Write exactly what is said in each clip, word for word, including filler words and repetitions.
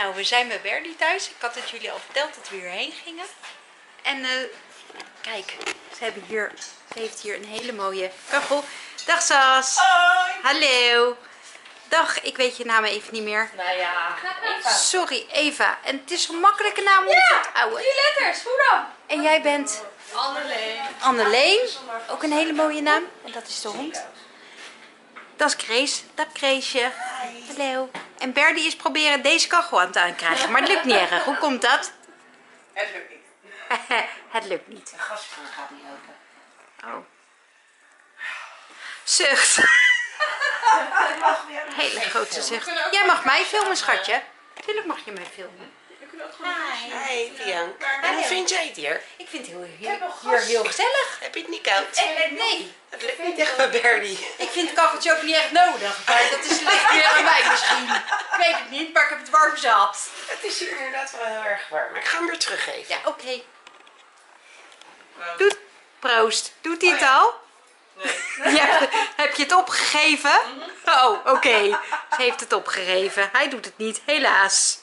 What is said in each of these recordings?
Nou, we zijn bij Berdy thuis. Ik had het jullie al verteld dat we hierheen gingen. En uh, kijk, ze, hebben hier, ze heeft hier een hele mooie kachel. Dag Sas. Hoi. Hallo. Dag, ik weet je naam even niet meer. Nou ja, Eva. Sorry, Eva. En het is een makkelijke naam om Ja, te onthouden. drie letters, hoe dan? En jij bent? Anneleen. Anneleen. Ook een hele mooie naam. En dat is de hond. Dat is Grace. Dag Graceje. Hallo. En Berdy is proberen deze kachel aan te krijgen. Maar het lukt niet erg. Hoe komt dat? Het lukt niet. Het lukt niet. De gaskraan gaat niet open. Oh. Zucht. Hele grote zucht. Jij mag mij filmen, schatje. Tuurlijk mag je mij filmen. Hey Bianca. En hoe vind jij het hier? Ik vind het heel, hier, hier heel gezellig. Heb je het niet koud? Eh, nee. Het lukt niet echt bij Berdy. Ik vind het kacheltje ook niet echt nodig. Maar dat is ligt weer aan mij misschien. Ik weet het niet, maar ik heb het warm zat. Het is hier inderdaad wel heel erg warm. Maar ik ga hem weer teruggeven. Ja, oké. Okay. Doet, proost. Doet hij het al? Nee. Ja, heb je het opgegeven? Oh, oké. Okay. Ze heeft het opgegeven. Hij doet het niet, helaas.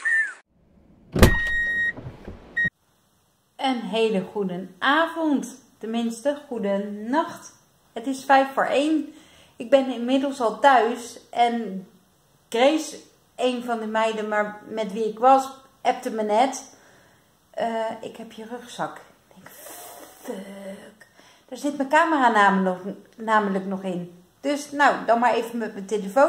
Een hele goede avond. Tenminste, goede nacht. Het is vijf voor één. Ik ben inmiddels al thuis. En Grace, een van de meiden maar met wie ik was, appte me net. Uh, ik heb je rugzak. Ik denk, fuck. Daar zit mijn camera namelijk, namelijk nog in. Dus nou, dan maar even met mijn telefoon.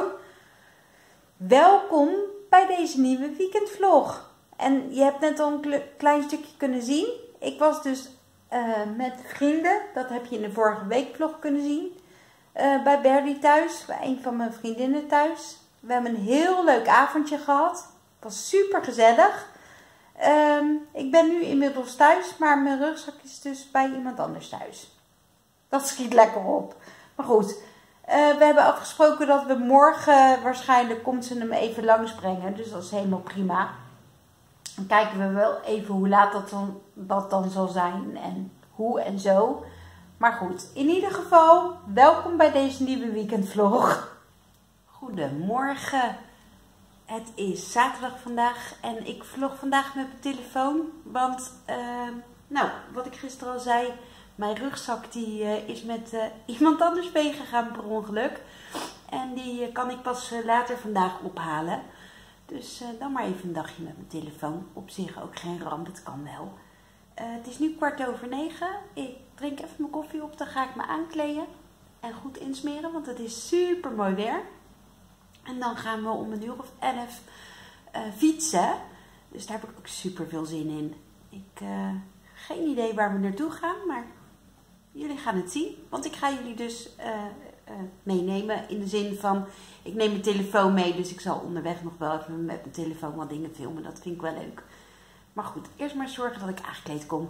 Welkom bij deze nieuwe weekendvlog. En je hebt net al een klein stukje kunnen zien. Ik was dus uh, met vrienden. Dat heb je in de vorige week vlog kunnen zien. Uh, bij Berdy thuis. Bij een van mijn vriendinnen thuis. We hebben een heel leuk avondje gehad. Het was super gezellig. Um, ik ben nu inmiddels thuis. Maar mijn rugzak is dus bij iemand anders thuis. Dat schiet lekker op. Maar goed. Uh, we hebben afgesproken dat we morgen waarschijnlijk komt ze hem even langsbrengen. Dus dat is helemaal prima. Dan kijken we wel even hoe laat dat dan, dat dan zal zijn en hoe en zo. Maar goed, in ieder geval, welkom bij deze nieuwe weekendvlog. Goedemorgen. Het is zaterdag vandaag en ik vlog vandaag met mijn telefoon. Want, uh, nou, wat ik gisteren al zei, mijn rugzak die uh, is met uh, iemand anders meegegaan per ongeluk. En die uh, kan ik pas uh, later vandaag ophalen. Dus uh, dan maar even een dagje met mijn telefoon. Op zich ook geen ramp, het kan wel. Uh, het is nu kwart over negen. Ik drink even mijn koffie op, dan ga ik me aankleden. En goed insmeren, want het is super mooi weer. En dan gaan we om een uur of elf uh, fietsen. Dus daar heb ik ook super veel zin in. Ik heb uh, geen idee waar we naartoe gaan, maar jullie gaan het zien. Want ik ga jullie dus uh, uh, meenemen in de zin van, ik neem mijn telefoon mee, dus ik zal onderweg nog wel even met mijn telefoon wat dingen filmen. Dat vind ik wel leuk. Maar goed, eerst maar zorgen dat ik aangekleed kom.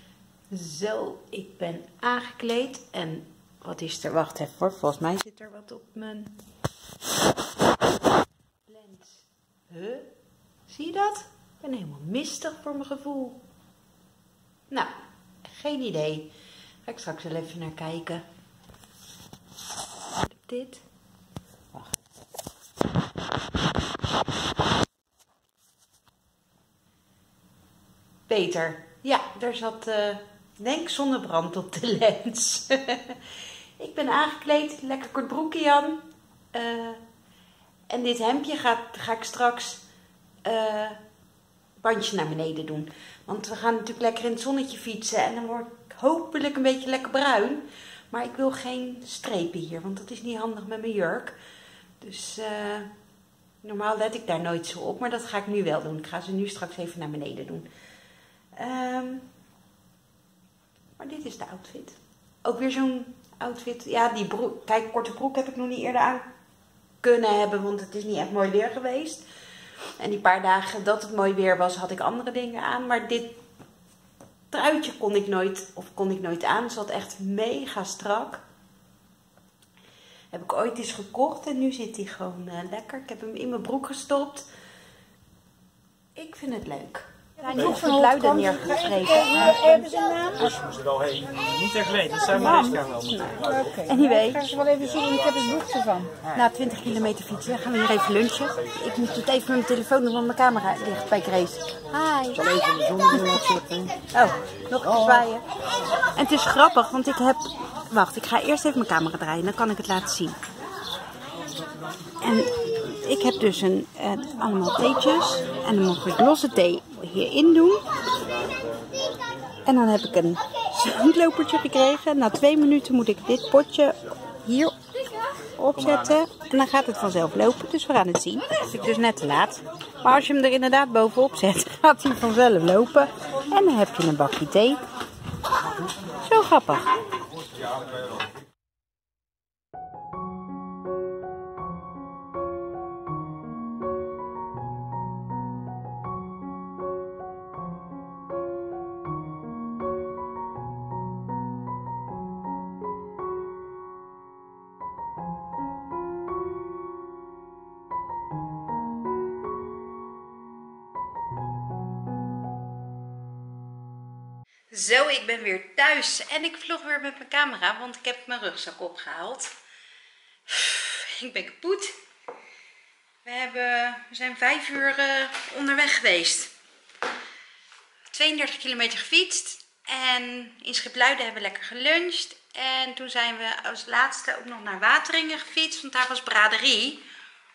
Zo, ik ben aangekleed. En wat is er? Wacht even hoor, volgens mij zit er wat op mijn lens. Huh? Zie je dat? Ik ben helemaal mistig voor mijn gevoel. Nou, geen idee. Ga ik straks wel even naar kijken. Dit. Wacht. Beter. Ja, daar zat, uh, denk zonnebrand op de lens. Ik ben aangekleed. Lekker kort broekje aan. Uh, en dit hemdje ga, ga ik straks uh, bandje naar beneden doen. Want we gaan natuurlijk lekker in het zonnetje fietsen. En dan word ik hopelijk een beetje lekker bruin. Maar ik wil geen strepen hier, want dat is niet handig met mijn jurk. Dus uh, normaal let ik daar nooit zo op, maar dat ga ik nu wel doen. Ik ga ze nu straks even naar beneden doen. Um, maar dit is de outfit. Ook weer zo'n outfit. Ja, die broek. Kijk, korte broek heb ik nog niet eerder aan kunnen hebben, want het is niet echt mooi weer geweest. En die paar dagen dat het mooi weer was, had ik andere dingen aan. Maar dit truitje kon ik nooit, of kon ik nooit aan. Het zat echt mega strak. Heb ik ooit eens gekocht en nu zit hij gewoon uh, lekker. Ik heb hem in mijn broek gestopt. Ik vind het leuk. zijn in Sint-Luiden neergeschreven. Hebben ze een naam? Als je er wel heen. Niet echt weten, dat zou mijn reisgang wel moeten. Oké. Anyway. Ik ga ze wel even zien, ik heb het boek ervan. Na twintig kilometer fietsen gaan we hier even lunchen. Ik moet het even met mijn telefoon doen, want mijn camera ligt bij Grace. Hi. Ik zal even de zonnebril opzetten. Oh, nog even zwaaien. En het is grappig, want ik heb... Wacht, ik ga eerst even mijn camera draaien, dan kan ik het laten zien. En ik heb dus een, eh, allemaal theetjes. En dan mag ik losse thee hierin doen. En dan heb ik een zandlopertje gekregen. Na twee minuten moet ik dit potje hier opzetten. En dan gaat het vanzelf lopen. Dus we gaan het zien. Dat is dus net te laat. Maar als je hem er inderdaad bovenop zet, gaat hij vanzelf lopen. En dan heb je een bakje thee. Zo grappig. Zo, ik ben weer thuis en ik vlog weer met mijn camera, want ik heb mijn rugzak opgehaald. Ik ben kapot. We, hebben, we zijn vijf uur uh, onderweg geweest. tweeëndertig kilometer gefietst en in Schipluiden hebben we lekker geluncht. En toen zijn we als laatste ook nog naar Wateringen gefietst, want daar was braderie.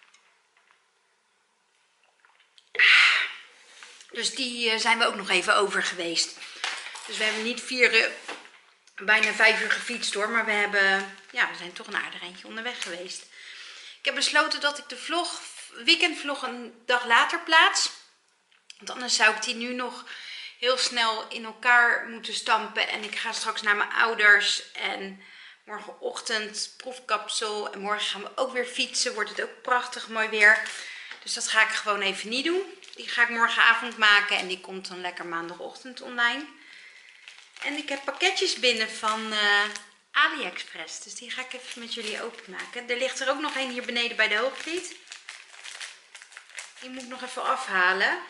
Dus die uh, zijn we ook nog even over geweest. Dus we hebben niet vier, uh, bijna vijf uur gefietst hoor, maar we hebben, ja, we zijn toch een aardig eindje onderweg geweest. Ik heb besloten dat ik de vlog, weekendvlog een dag later plaats. Want anders zou ik die nu nog heel snel in elkaar moeten stampen. En ik ga straks naar mijn ouders en morgenochtend proefkapsel. En morgen gaan we ook weer fietsen, wordt het ook prachtig mooi weer. Dus dat ga ik gewoon even niet doen. Die ga ik morgenavond maken en die komt dan lekker maandagochtend online. En ik heb pakketjes binnen van uh, AliExpress. Dus die ga ik even met jullie openmaken. Er ligt er ook nog een hier beneden bij de Hoogvliet. Die moet ik nog even afhalen.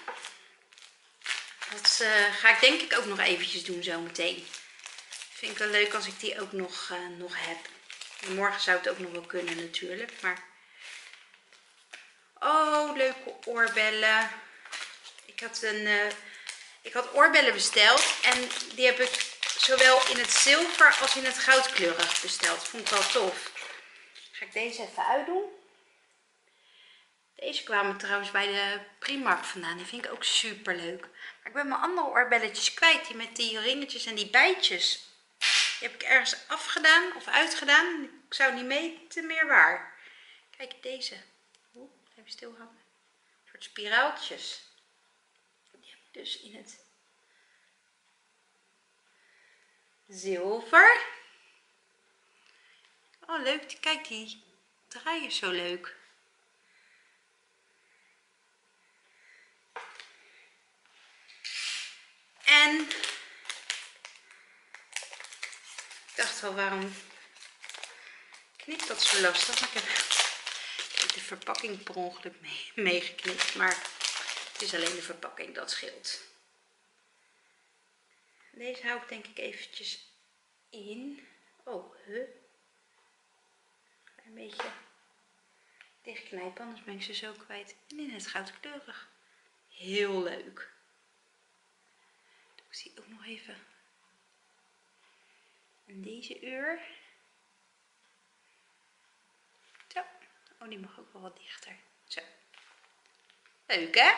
Dat uh, ga ik denk ik ook nog eventjes doen zometeen. Vind ik wel leuk als ik die ook nog, uh, nog heb. En morgen zou het ook nog wel kunnen natuurlijk. Maar... Oh, leuke oorbellen. Ik had een... Uh, Ik had oorbellen besteld en die heb ik zowel in het zilver als in het goudkleurig besteld. Vond ik wel tof. Ga ik deze even uitdoen. Deze kwamen trouwens bij de Primark vandaan. Die vind ik ook super leuk. Maar ik ben mijn andere oorbelletjes kwijt. Die met die ringetjes en die bijtjes. Die heb ik ergens afgedaan of uitgedaan. Ik zou niet meten meer waar. Kijk deze. Oeh, even stilhouden. Een soort spiraaltjes. Dus in het zilver. Oh leuk, kijk die draaien zo leuk. En ik dacht wel, waarom knipt dat zo lastig? Maar ik heb de verpakking per ongeluk mee, meegeknipt, maar het is alleen de verpakking, dat scheelt. Deze hou ik denk ik eventjes in. Oh, huh. Een beetje dichtknijpen, anders ben ik ze zo kwijt. En in het goudkleurig. Heel leuk. Ik zie ook nog even. En deze uur. Zo. Oh, die mag ook wel wat dichter. Zo. Leuk hè?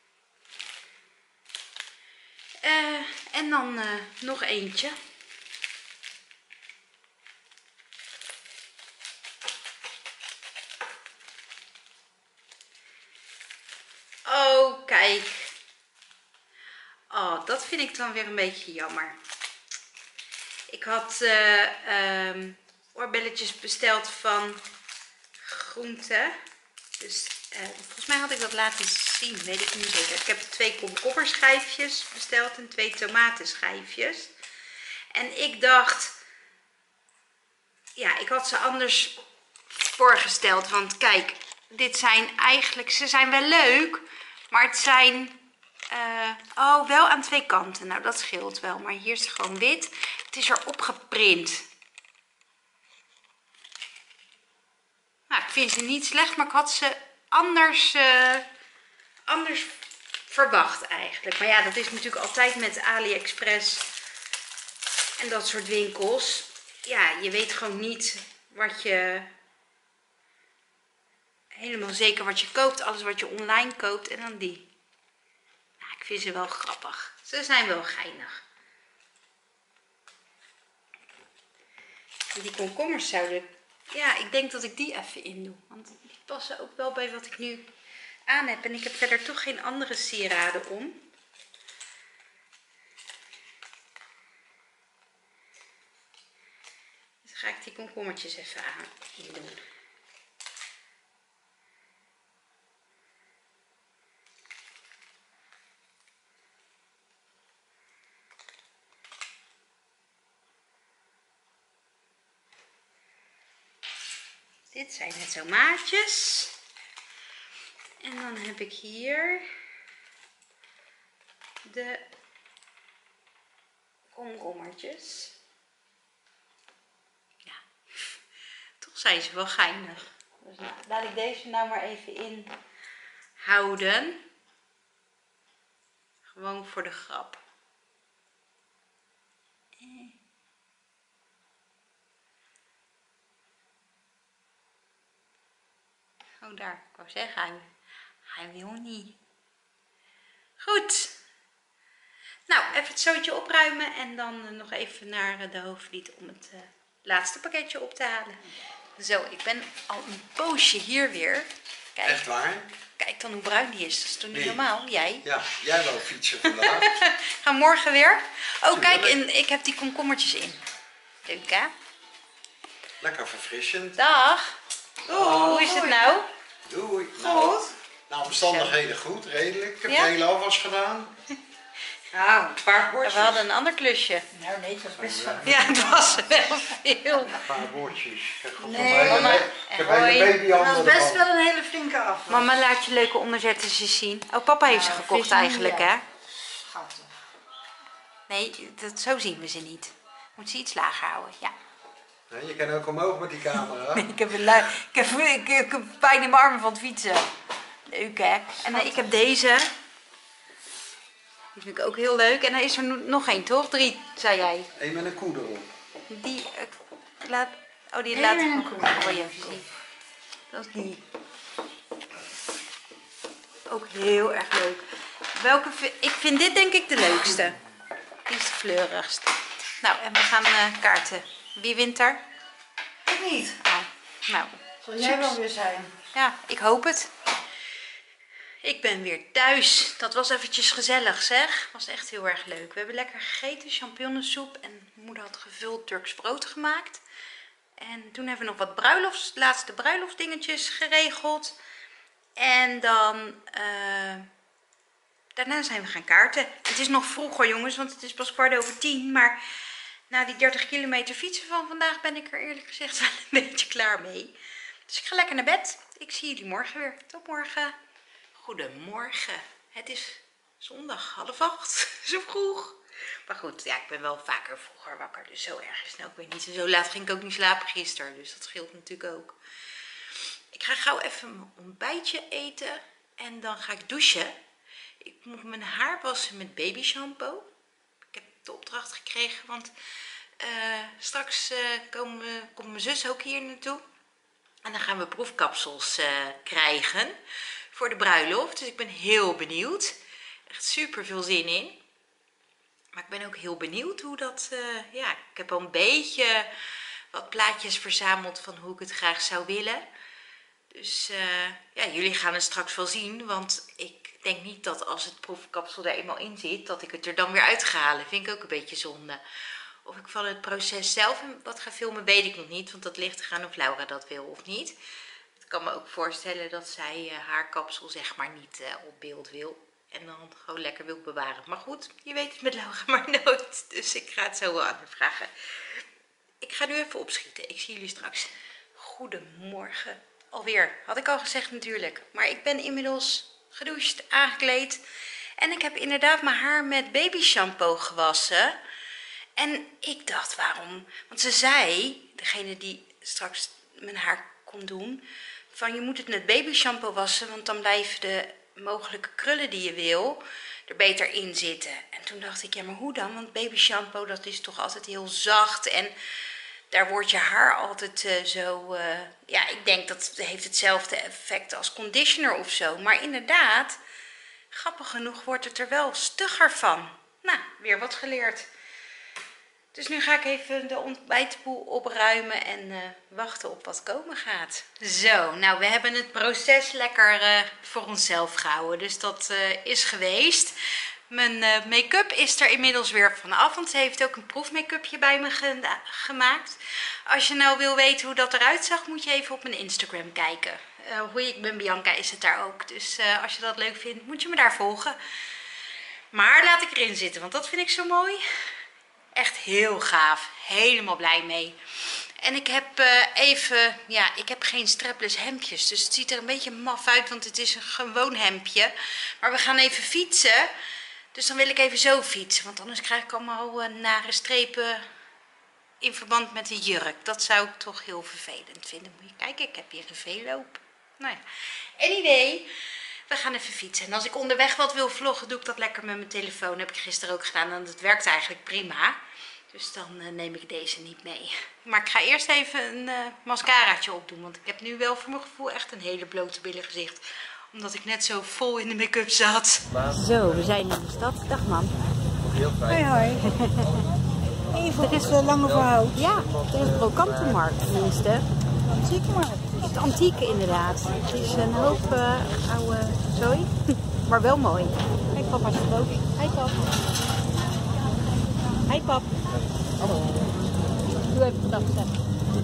Uh, en dan uh, nog eentje. Oh, kijk. Oh, dat vind ik dan weer een beetje jammer. Ik had uh, um, oorbelletjes besteld van Groente. Dus uh, volgens mij had ik dat laten zien, weet ik niet zeker. Ik heb twee komkommerschijfjes besteld en twee tomatenschijfjes. En ik dacht, ja, ik had ze anders voorgesteld. Want kijk, dit zijn eigenlijk, ze zijn wel leuk, maar het zijn Uh, oh, wel aan twee kanten. Nou, dat scheelt wel. Maar hier is het gewoon wit. Het is erop geprint. Nou, ik vind ze niet slecht, maar ik had ze anders, uh, anders verwacht eigenlijk. Maar ja, dat is natuurlijk altijd met AliExpress en dat soort winkels. Ja, je weet gewoon niet wat je... Helemaal zeker wat je koopt. Alles wat je online koopt. En dan die. Nou, ik vind ze wel grappig. Ze zijn wel geinig. En die komkommers zouden... Ja, ik denk dat ik die even in doe. Want die passen ook wel bij wat ik nu aan heb. En ik heb verder toch geen andere sieraden om. Dus dan ga ik die komkommertjes even aan doen. Dit zijn net zo maatjes. En dan heb ik hier de komkommertjes. Ja, toch zijn ze wel geinig. Dus nou, laat ik deze nou maar even in houden. Gewoon voor de grap. Oh, daar. Ik wou zeggen, hij, hij wil niet. Goed. Nou, even het zootje opruimen en dan uh, nog even naar uh, de hoofdlied om het uh, laatste pakketje op te halen. Zo, ik ben al een poosje hier weer. Kijk, echt waar? Kijk dan hoe bruin die is. Dat is toch niet nee. normaal? Jij? Ja, jij wou fietsen vandaag. Ga morgen weer. Oh, kijk, en ik heb die komkommertjes in. Leuk, hè? Lekker verfrissend. Dag. Oh, hoe is het nou? Doei. Goed. Nou, nou, omstandigheden goed, redelijk. Ik heb ja? de hele afwas gedaan. Nou, een paar bordjes. We hadden een ander klusje. Nou nee, het was best veel. Ja, het was wel veel. Een paar bordjes. Nee, mama. Ik heb een hele babyhandel. Dat was best wel een hele flinke afwas. Mama, laat je leuke onderzettertjes zien. Oh, papa heeft ja, ze gekocht eigenlijk, ja. hè? Schattig. Nee, dat, zo zien we ze niet. Moet ze iets lager houden, ja. Nee, je kan ook omhoog met die camera. Nee, ik, heb een ik, heb, ik, ik heb pijn in mijn armen van het fietsen. Leuk, hè? En uh, ik heb deze. Die vind ik ook heel leuk. En dan is er nog één, toch? Drie, zei jij. Eén met een koe erop. Die, uh, laat... Oh, die Eén laat met ik een nog koe. wel even zien. Dat is die. Ook heel erg leuk. Welke vind... Ik vind dit denk ik de leukste. Die is de fleurigst. Nou, en we gaan uh, kaarten. Wie wint er? Ik niet. Oh, nou. Zal jij wel weer zijn? Ja, ik hoop het. Ik ben weer thuis. Dat was eventjes gezellig, zeg. Was echt heel erg leuk. We hebben lekker gegeten, champignonsoep. En moeder had gevuld Turks brood gemaakt. En toen hebben we nog wat bruilofts, laatste bruiloftsdingetjes geregeld. En dan... Uh, daarna zijn we gaan kaarten. Het is nog vroeg hoor, jongens, want het is pas kwart over tien. Maar na die dertig kilometer fietsen van vandaag ben ik er eerlijk gezegd wel een beetje klaar mee. Dus ik ga lekker naar bed. Ik zie jullie morgen weer. Tot morgen. Goedemorgen. Het is zondag half acht. Zo vroeg. Maar goed, ja, ik ben wel vaker vroeger wakker. Dus zo erg is het nou ook weer niet. En zo laat ging ik ook niet slapen gisteren. Dus dat scheelt natuurlijk ook. Ik ga gauw even mijn ontbijtje eten. En dan ga ik douchen. Ik moet mijn haar wassen met baby shampoo. Ik heb de opdracht gekregen. Want uh, straks uh, komen, komt mijn zus ook hier naartoe. En dan gaan we proefkapsels uh, krijgen voor de bruiloft. Dus ik ben heel benieuwd. Echt super veel zin in. Maar ik ben ook heel benieuwd hoe dat... Uh, ja, ik heb al een beetje wat plaatjes verzameld van hoe ik het graag zou willen. Dus uh, ja, jullie gaan het straks wel zien. Want ik denk niet dat als het proefkapsel er eenmaal in zit, dat ik het er dan weer uit ga halen. Vind ik ook een beetje zonde. Of ik van het proces zelf wat ga filmen, weet ik nog niet. Want dat ligt eraan of Laura dat wil of niet. Ik kan me ook voorstellen dat zij uh, haar kapsel zeg maar niet uh, op beeld wil. En dan gewoon lekker wil bewaren. Maar goed, je weet het met Laura maar nooit. Dus ik ga het zo wel aan haar vragen. Ik ga nu even opschieten. Ik zie jullie straks. Goedemorgen. Alweer, had ik al gezegd natuurlijk. Maar ik ben inmiddels gedoucht, aangekleed. En ik heb inderdaad mijn haar met baby shampoo gewassen. En ik dacht, waarom? Want ze zei, degene die straks mijn haar kon doen, van je moet het met baby shampoo wassen, want dan blijven de mogelijke krullen die je wil er beter in zitten. En toen dacht ik, ja, maar hoe dan? Want baby shampoo, dat is toch altijd heel zacht en daar wordt je haar altijd uh, zo... Uh, ja, ik denk dat het heeft hetzelfde effect als conditioner of zo. Maar inderdaad, grappig genoeg wordt het er wel stugger van. Nou, weer wat geleerd. Dus nu ga ik even de ontbijtboel opruimen en uh, wachten op wat komen gaat. Zo, nou we hebben het proces lekker uh, voor onszelf gehouden. Dus dat uh, is geweest. Mijn uh, make-up is er inmiddels weer vanaf. Want ze heeft ook een proefmake-upje bij me ge gemaakt. Als je nou wil weten hoe dat eruit zag, moet je even op mijn Instagram kijken. Uh, hoe ik ben Bianca is het daar ook. Dus uh, als je dat leuk vindt, moet je me daar volgen. Maar laat ik erin zitten, want dat vind ik zo mooi. Echt heel gaaf. Helemaal blij mee. En ik heb uh, even... Ja, ik heb geen strapless hemdjes. Dus het ziet er een beetje maf uit. Want het is een gewoon hemdje. Maar we gaan even fietsen. Dus dan wil ik even zo fietsen. Want anders krijg ik allemaal uh, nare strepen in verband met de jurk. Dat zou ik toch heel vervelend vinden. Moet je kijken, ik heb hier een veeloop. Nou ja. Anyway, we gaan even fietsen. En als ik onderweg wat wil vloggen, doe ik dat lekker met mijn telefoon. Dat heb ik gisteren ook gedaan en dat werkt eigenlijk prima. Dus dan uh, neem ik deze niet mee. Maar ik ga eerst even een uh, mascaraatje opdoen. Want ik heb nu wel voor mijn gevoel echt een hele blote billen gezicht. Omdat ik net zo vol in de make-up zat. Zo, we zijn in de stad. Dag man. Heel fijn. Hoi hoi. Even, er is uh, lang overhoud. Ja, er is een brokantenmarkt tenminste. Antieke markt. Het antieke inderdaad. Het is een hoop uh, oude zooi. Maar wel mooi. Kijk papa is boven. Hi pap. Hi pap. Hallo. Doe even gedag zeggen.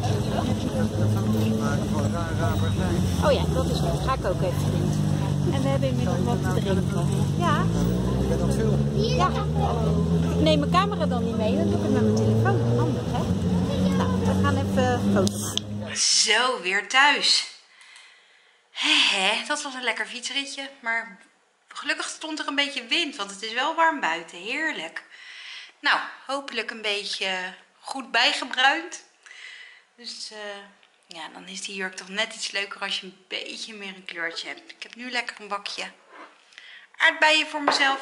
Oh ja, dat is goed. Ga ik ook even doen. En we hebben inmiddels wat te drinken. Ja. Je bent aan het filmen. Ja. Ik neem mijn camera dan niet mee, dan doe ik het met mijn telefoon. Handig, hè? Nou, we gaan even foto's. Zo, weer thuis. Hehe, dat was een lekker fietsritje. Maar gelukkig stond er een beetje wind, want het is wel warm buiten. Heerlijk. Nou, hopelijk een beetje goed bijgebruind. Dus uh, ja, dan is die jurk toch net iets leuker als je een beetje meer een kleurtje hebt. Ik heb nu lekker een bakje aardbeien voor mezelf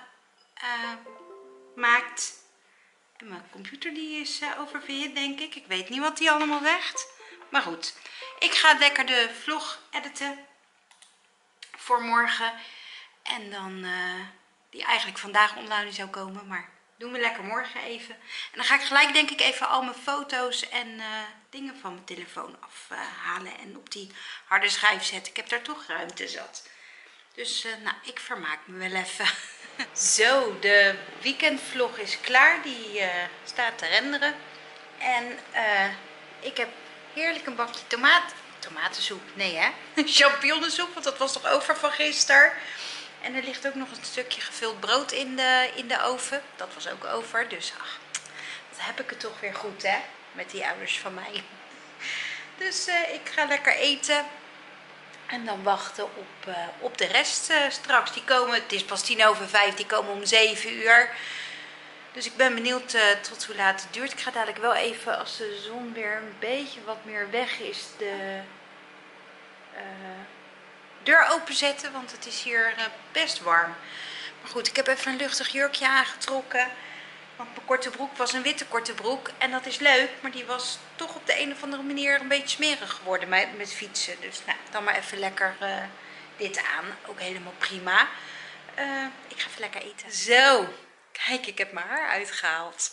gemaakt. Uh, en mijn computer die is uh, oververhit, denk ik. Ik weet niet wat die allemaal zegt. Maar goed, ik ga lekker de vlog editen voor morgen. En dan, uh, die eigenlijk vandaag online zou komen, maar doen we lekker morgen even. En dan ga ik gelijk denk ik even al mijn foto's en uh, dingen van mijn telefoon afhalen. Uh, en op die harde schijf zetten. Ik heb daar toch ruimte zat. Dus uh, nou, ik vermaak me wel even. Zo, de weekendvlog is klaar. Die uh, staat te renderen. En uh, ik heb heerlijk een bakje tomaat. Tomatensoep, nee hè? Champignonsoep, want dat was toch over van gisteren. En er ligt ook nog een stukje gevuld brood in de, in de oven. Dat was ook over. Dus ach, wat heb ik het toch weer goed hè. Met die ouders van mij. Dus uh, ik ga lekker eten. En dan wachten op, uh, op de rest uh, straks. Die komen, het is pas tien over vijf. Die komen om zeven uur. Dus ik ben benieuwd uh, tot hoe laat het duurt. Ik ga dadelijk wel even, als de zon weer een beetje wat meer weg is, de uh, deur openzetten. Want het is hier uh, best warm. Maar goed, ik heb even een luchtig jurkje aangetrokken. Want mijn korte broek was een witte korte broek. En dat is leuk, maar die was toch op de een of andere manier een beetje smerig geworden met, met fietsen. Dus nou, dan maar even lekker uh, dit aan. Ook helemaal prima. Uh, ik ga even lekker eten. Zo. Kijk, ik heb mijn haar uitgehaald.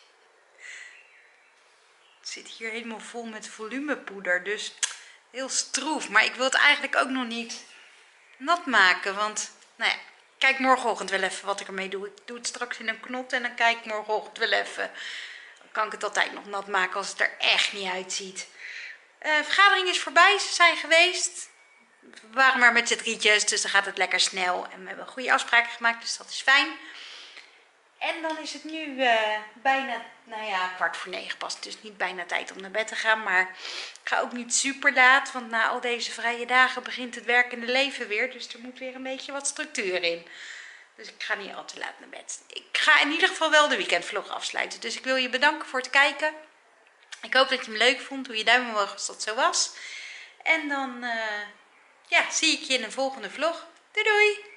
Het zit hier helemaal vol met volumepoeder, dus heel stroef. Maar ik wil het eigenlijk ook nog niet nat maken, want nou ja, kijk morgenochtend wel even wat ik ermee doe. Ik doe het straks in een knot en dan kijk ik morgenochtend wel even. Dan kan ik het altijd nog nat maken als het er echt niet uitziet. Uh, de vergadering is voorbij, ze zijn geweest. We waren maar met z'n drietjes, dus dan gaat het lekker snel. En we hebben goede afspraken gemaakt, dus dat is fijn. En dan is het nu uh, bijna, nou ja, kwart voor negen pas. Dus niet bijna tijd om naar bed te gaan. Maar ik ga ook niet super laat. Want na al deze vrije dagen begint het werkende leven weer. Dus er moet weer een beetje wat structuur in. Dus ik ga niet al te laat naar bed. Ik ga in ieder geval wel de weekendvlog afsluiten. Dus ik wil je bedanken voor het kijken. Ik hoop dat je hem leuk vond. Doe je duim omhoog als dat zo was. En dan uh, ja, zie ik je in een volgende vlog. Doei doei!